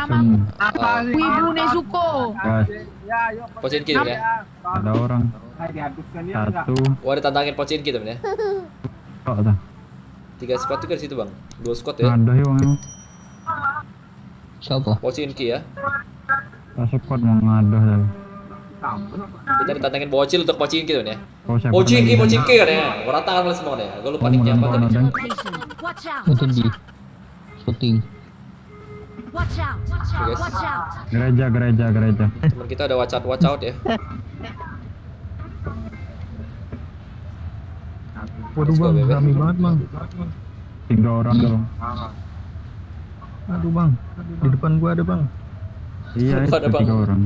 namamu? Apa sih? Wibu Nezuko. Gas. Pochinki temen ya. Ada orang. Satu. Wah, ada tantangin Pochinki temen ya. Kok dah? 3 squad juga di situ bang. 2 squad ya. Ada yang emang. Siapa? Pochinki ya. Squad mau ngadah dah. Kita ditantangin bocil untuk Pochinki temen ya. Oh, siapa Pochinki, lagi? Pochinki kan ya. Meratakan kali semua ya. Gue lupa nicknya apa tadi. Location. Watch out. Itu di syuting. Watch out. Guys. Watch out. Gereja. Temen kita ada watch out ya. Waduh Let's go, bang, bebe. rame banget bang. 3 orang dong. Aduh bang, di depan gua ada bang. Iya, itu Ada, Bang. 3 orang.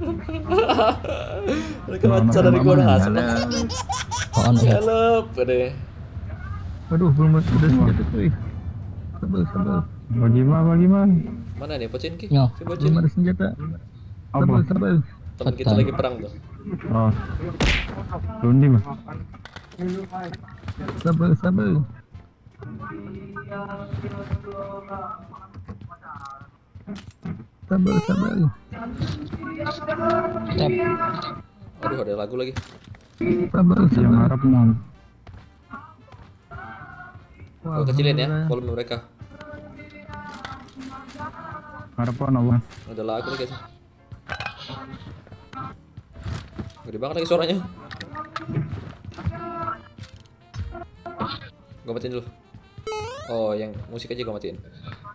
Mereka baca dari gue udah ngasih. Apaan ya? Help, deh. Waduh, belum ada senjata cuy. Sabar. Bagi mah. Mana nih Pochinki? Ya. Si bocil. Belum ada senjata. Apa? Sabar. Temen kita lagi perang tuh. Oh. Lundi mah. Sabar. Sabar. Tap. Aduh, ada lagu lagi. Sabar. Yang Arab mau. Gue kecilin ya volume mereka. Arab apa bang? Ada lagu lagi guys. Gede banget lagi suaranya. Gue matiin dulu. Oh, yang musik aja gue matiin.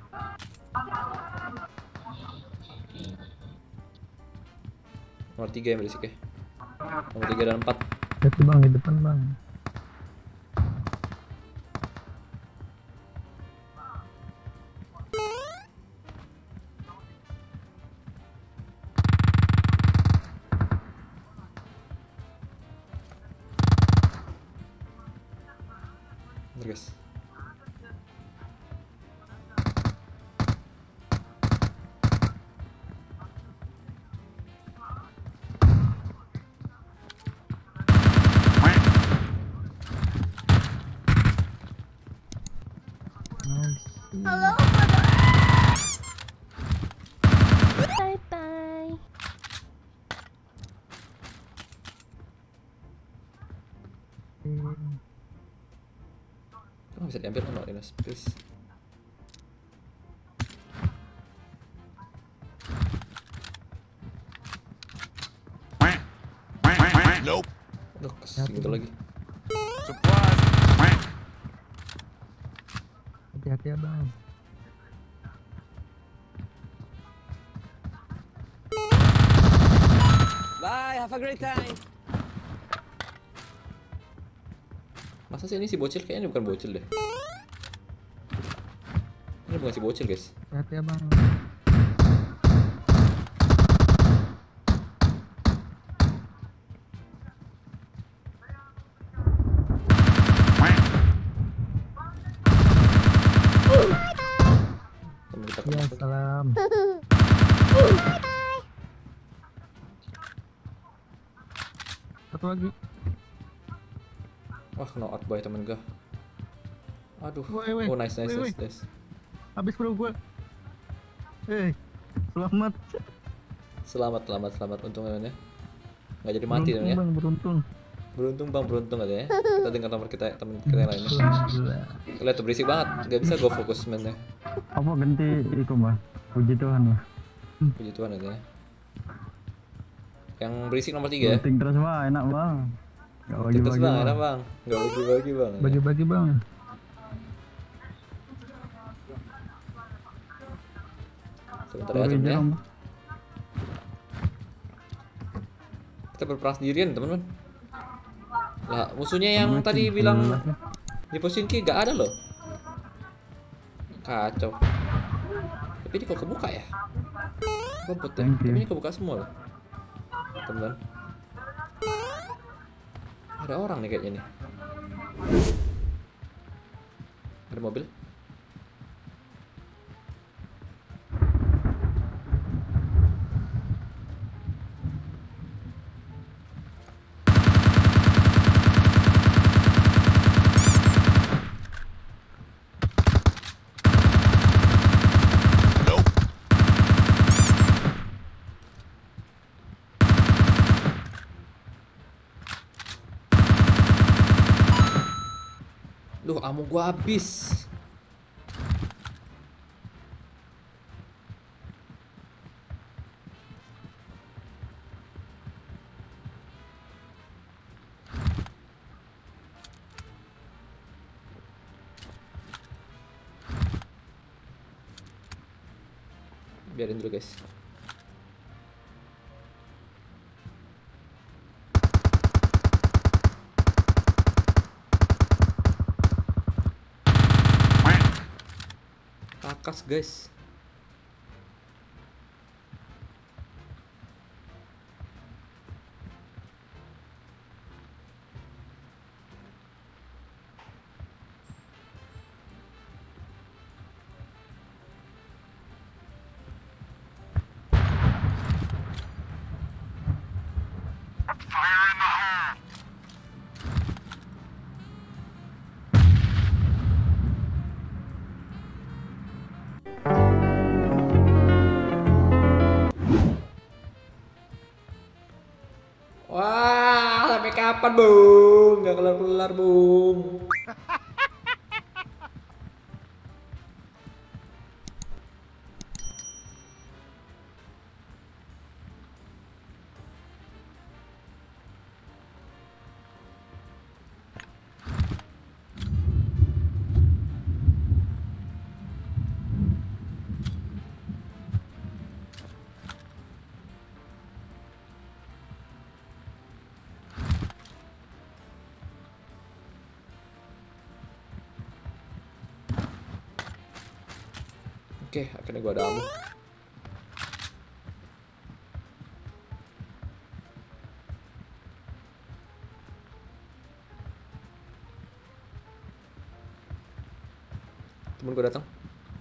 Nomor 3 yang berisik ya. Nomor 3 dan 4. Hati bang di depan bang. Bentar, guys. Bye bye. Oh, bisa diambil kan Dinas, please. Aduh, gitu lagi. Hati-hati ya bang. Bye, have a great time. Masa sih ini si bocil? Kayaknya ini bukan bocil deh. Ini bukan si bocil, guys. Hati-hati ya bang. Temen kita Ya masuk. salam. Satu lagi. Wah, kena outboy temen gua. Aduh. Woi. Oh, nice. Woi. Habis bro gua. Selamat. Selamat. Untung ya. Nggak jadi mati Beruntung, ya. bang, beruntung. Beruntung katanya. Kita dengar nomor kita temen kita yang lainnya. Alhamdulillah. Lihat tuh berisik banget. Nggak bisa go fokus mainnya. Apa ganti iku mbah? Puji Tuhan mbah. Puji Tuhan katanya. Yang berisik nomor 3 ya. Shooting terus mbah, enak bang. Gak Terus bagi-bagi bang, bang. enak bang. Nggak bagi-bagi bang. Bagi-bagi bang. Sebentar ya temen ya. Kita berperang sendirian teman-teman. Lah musuhnya yang tadi bilang di Pochinki gak ada loh. Kacau. Tapi ini kok kebuka ya? Bobot ya. Thank you. Tapi ini kebuka semua loh. Teman-teman. Ada orang nih kayaknya nih. Ada mobil. Amo gua habis. Biarin dulu guys. Takas guys. Wah, sampai kapan, Bung? Gak kelar-kelar, Bung. Oke, akhirnya gua ada ammo. Temen gua datang.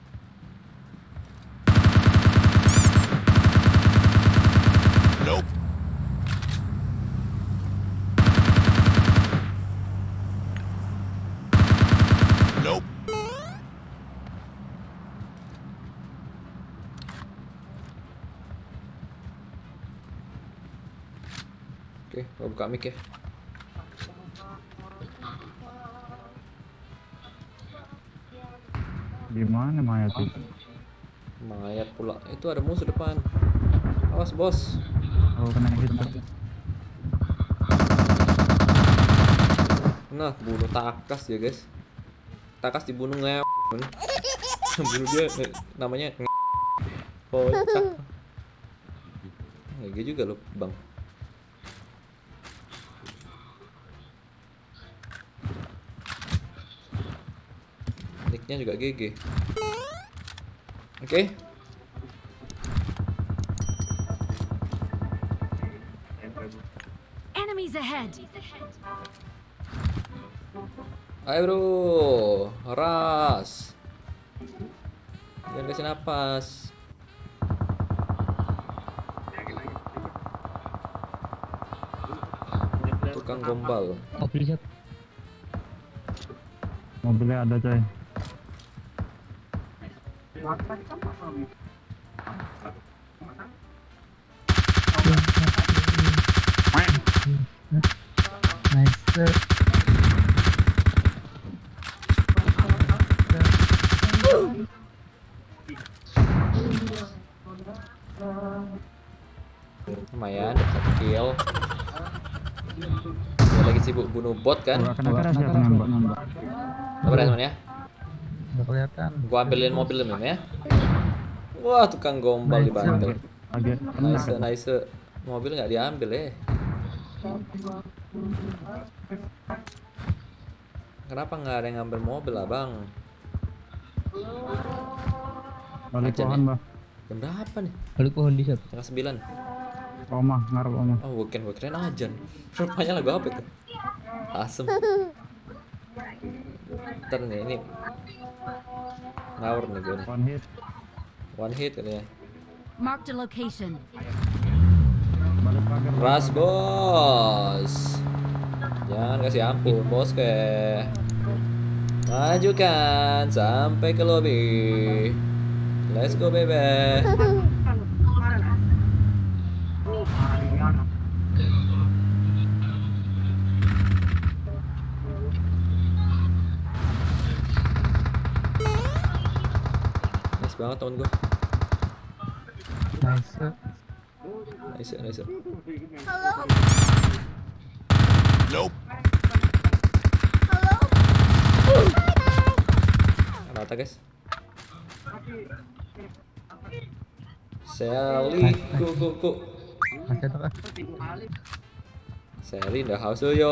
Oke, gua buka mic ya. Gimana mayat itu? Mayat pula. Itu ada musuh depan. Awas, bos. Oh, kena hit. Nah, bunuh Takas ya, guys. Takas dibunuh nge. Bunuh dia namanya nge. Kocak. GG juga loh, Bang. Nicknya juga GG. Oke. Enemies ahead. Ayo bro, ras. Jangan kasih napas. Tukang gombal. Mobil siap. Mobilnya ada coy. Nice. Lumayan, dapat 1 kill. Dia lagi sibuk bunuh bot kan? Gua kena keras ya nembak. Sabar ya teman ya. Nggak kelihatan. Gua ambilin mobil teman ya. Wah, tukang gombal dibanting. Agak Nice, nice. Mobil nggak diambil ya. Kenapa nggak ada yang ngambil mobil abang? balik Ajan pohon ya? bah. Jam berapa nih? Balik pohon di siap. Setengah 9. Omah ngarep omah. Oh, bukan, gue kirain ajan. Rupanya lagu apa itu? Asem. Ntar nih, ini ngawur nih gue nih. One hit. One hit katanya. Mark the location. Balik pagar. Ras bos. Jangan kasih ampun bos ke. Majukan sampai ke lobby. Let's go baby. banget temen gue. Nice. Nice. Rata guys. Sally, ku. Masih ada kah? Sally in the house yo.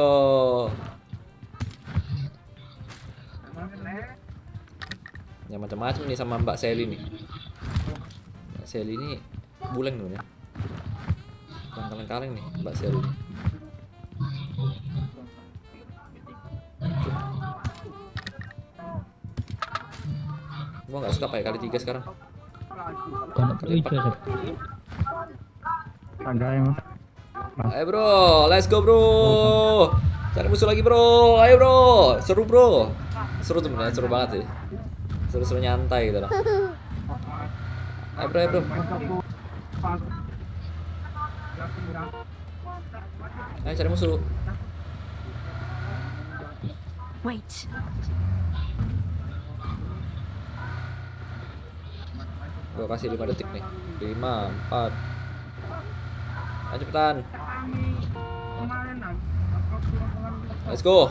Ya macam-macam nih sama Mbak Sally nih. Mbak Sally ini buleng namanya. Bukan kaleng-kaleng nih Mbak Sally ini. Gua nggak suka pakai kali 3 sekarang. Kali 3 Sep. Agak ya mas. Ayo bro, let's go bro. Cari musuh lagi bro, ayo bro. Seru bro. Seru tuh bener, seru banget sih. Seru-seru nyantai gitu loh. Ayo bro. Ayo cari musuh. Wait. Gua kasih 5 detik nih. 5, 4. Ayo cepetan. Let's go.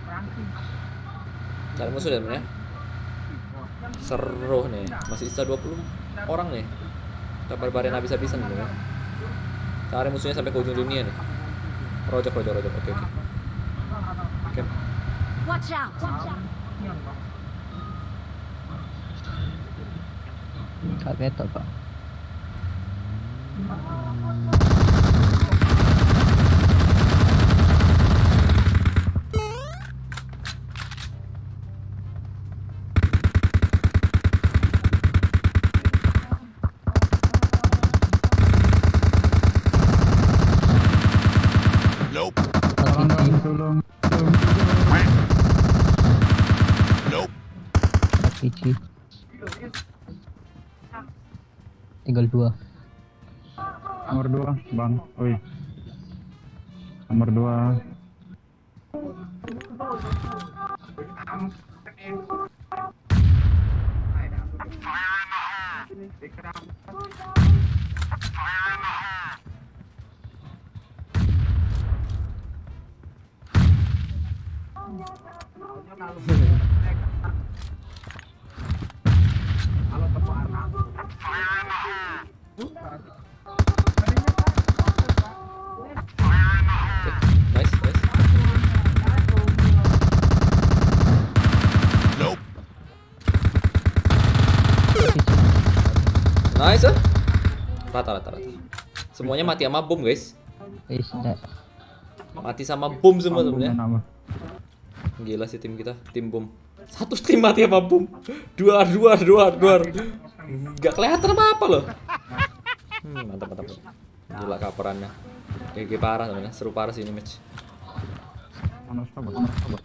Cari musuh ya temen ya. Seru nih. Masih sisa 20 orang nih. Kita barbarin habis-habisan nih ya. Cari musuhnya sampai ke ujung dunia nih. Rojok. Oke. Watch out. Kak ketok Pak. Tolong. Cici. Tinggal 2. Nomor 2 bang. Oi. Nomor 2. Nice. Nice. Rata. Semuanya mati sama bom guys. Mati sama bom semua sebenarnya. Gila sih tim kita, tim bom. Satu tim mati sama bom. Dua. Gak kelihatan apa loh. Mantap. Gila kaperannya. GG parah sebenarnya, seru parah sih ini match. Sabar.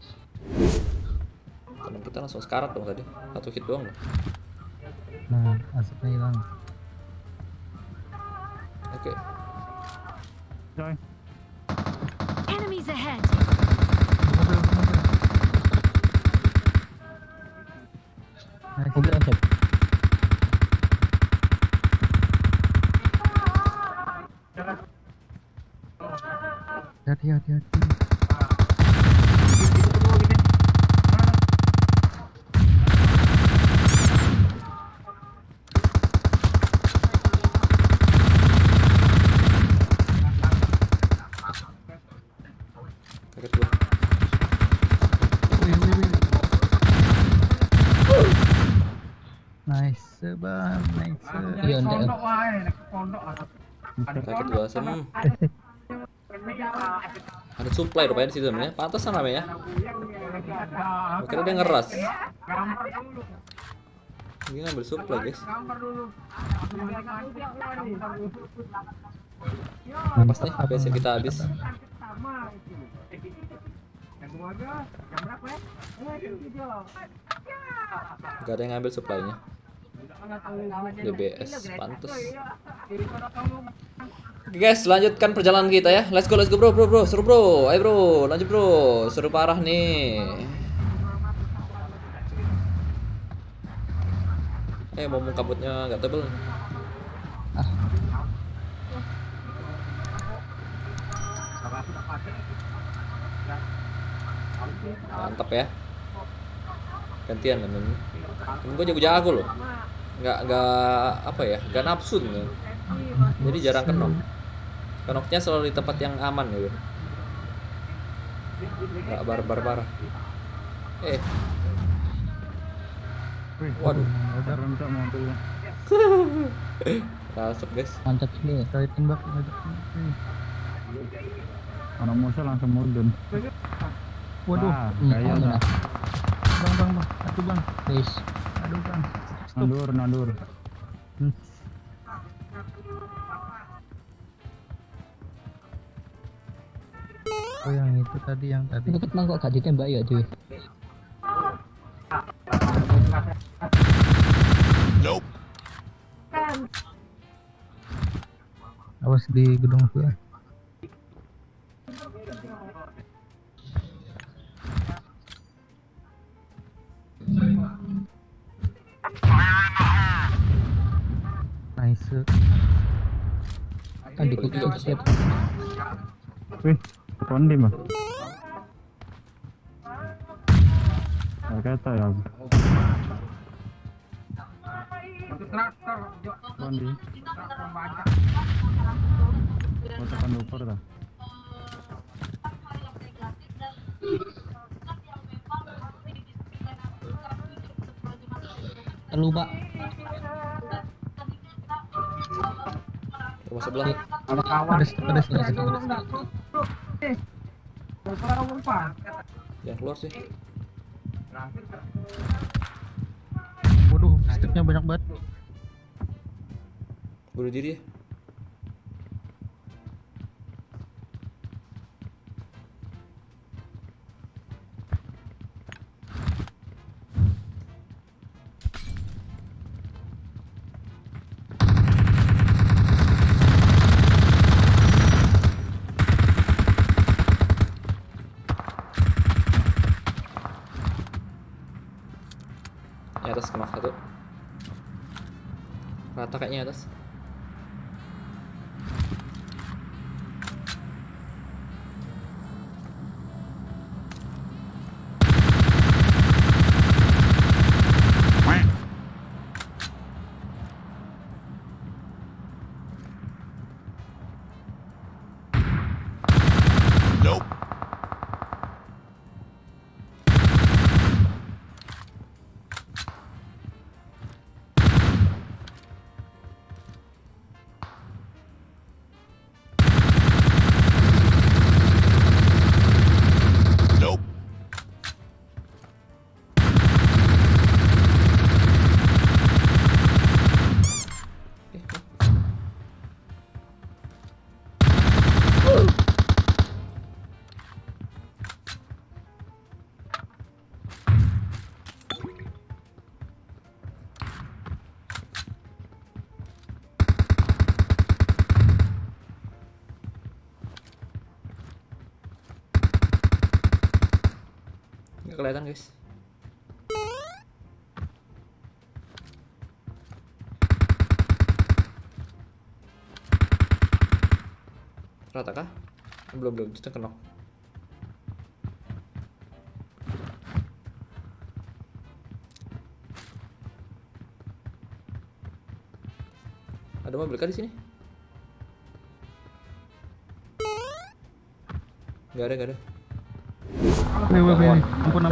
Temen kita langsung sekarat dong tadi. 1 hit doang loh. Nah, asapnya hilang. Oke. Coy. Enemies ahead. Udah Sep. Hati-hati. Kaget gua. Nice bang, nice. Iya enggak. Kaget gua Ada supply rupanya di situ sebenarnya. Pantesan namanya. Gua kira dia ngeras. Dia ngambil supply guys. Pas nih, base kita habis. Gak ada yang ngambil supply-nya. DBS pantes. Oke guys, lanjutkan perjalanan kita ya. Let's go bro. Seru bro. Ayo bro, lanjut bro. Seru parah nih. Momong kabutnya nggak tebel. Mantap ya. Gantian temen. Temen gue jago-jago loh. Nggak apa ya? Nggak nafsu temen. Jadi jarang kenok. Kenoknya selalu di tempat yang aman gitu. Nggak barbar parah. Wih, Waduh. Rentak mobil. Tasep guys. Mantap sih. Saya tembak. Anak musuh langsung mudun. Waduh. Kayak Aman lah. Bang. Aduh bang. Wis. Aduh bang. nandur. Oh yang itu tadi yang tadi. Itu ketang kok gak ditembak ya tuh. Awas di gedung gua. Nice. Kan dikutuk setiap. Wih, kondi mah. Kata ya. Kondi. Oh, tekan duper dah. Perlu Pak. Rumah sebelah. Pedes. Jangan keluar sih. Waduh, stepnya banyak banget. Bunuh diri ya. Di atas kena satu. Rata kayaknya atas. Nggak kelihatan guys. Rata kah? Belum kita kenok. Ada mobil kah di sini? Gak ada. Wih. Ampun.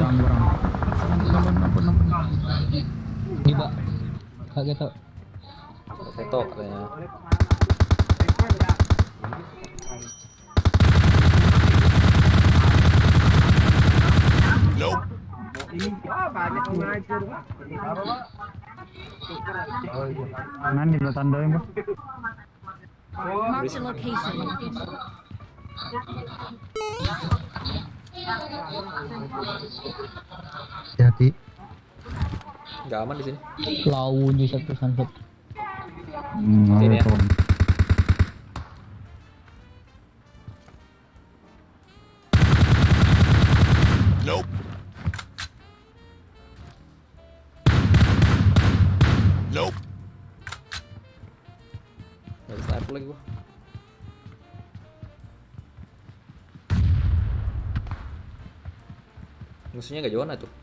Ini Pak. Kak ketok. Foto katanya. Nanti buat tandain Bang. Mark the location. Hati. Nggak aman di sini. Lawan di satu sunset. Sini ya. Kabur lagi gua. Musuhnya gak jauhan tuh.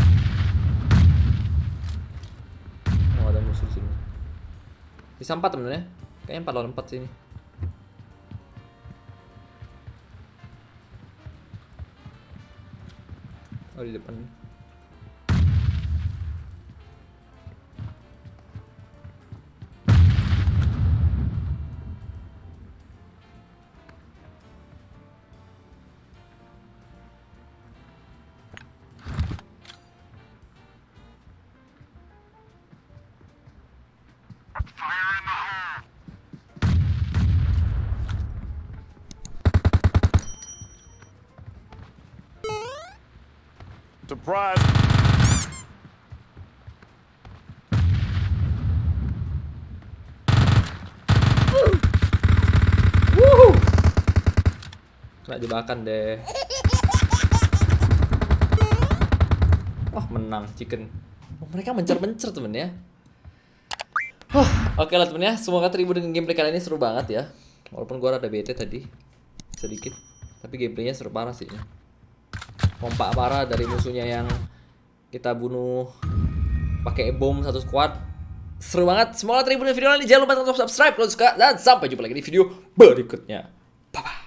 Oh, ada musuh di sini. Bisa 4 temennya. Kayaknya 4 lawan 4 sini. Oh, di depan. Surprise! Wuhu. Kena jebakan deh. Wah, menang chicken. Oh, mereka mencer-mencer temen ya. Oke lah temen ya, semoga terhibur dengan gameplay kali ini, seru banget ya. Walaupun gua rada bete tadi sedikit, tapi gameplaynya seru parah sih. Kompak parah dari musuhnya yang kita bunuh pakai bom satu squad. Seru banget. Semoga terhibur dengan video ini. Jangan lupa untuk subscribe kalau suka, dan sampai jumpa lagi di video berikutnya. Bye bye.